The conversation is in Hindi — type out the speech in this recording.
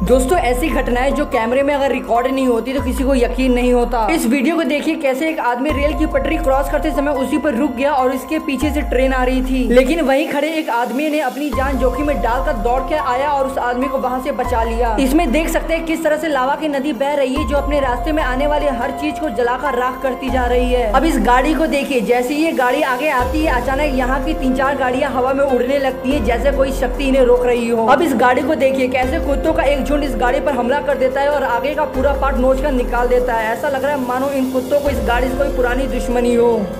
दोस्तों ऐसी घटनाएं जो कैमरे में अगर रिकॉर्ड नहीं होती तो किसी को यकीन नहीं होता। इस वीडियो को देखिए कैसे एक आदमी रेल की पटरी क्रॉस करते समय उसी पर रुक गया और इसके पीछे से ट्रेन आ रही थी, लेकिन वहीं खड़े एक आदमी ने अपनी जान जोखिम में डालकर दौड़ के आया और उस आदमी को वहां से बचा लिया। इसमें देख सकते हैं किस तरह से लावा की नदी बह रही है जो अपने रास्ते में आने वाले हर चीज को जलाकर राख करती जा रही है। अब इस गाड़ी को देखिए, जैसे ये गाड़ी आगे आती है अचानक यहाँ की 3-4 गाड़ियां हवा में उड़ने लगती है जैसे कोई शक्ति इन्हें रोक रही हो। अब इस गाड़ी को देखिए कैसे कुत्तों का एक झुंड इस गाड़ी पर हमला कर देता है और आगे का पूरा पार्ट नोच कर निकाल देता है। ऐसा लग रहा है मानो इन कुत्तों को इस गाड़ी से कोई पुरानी दुश्मनी हो।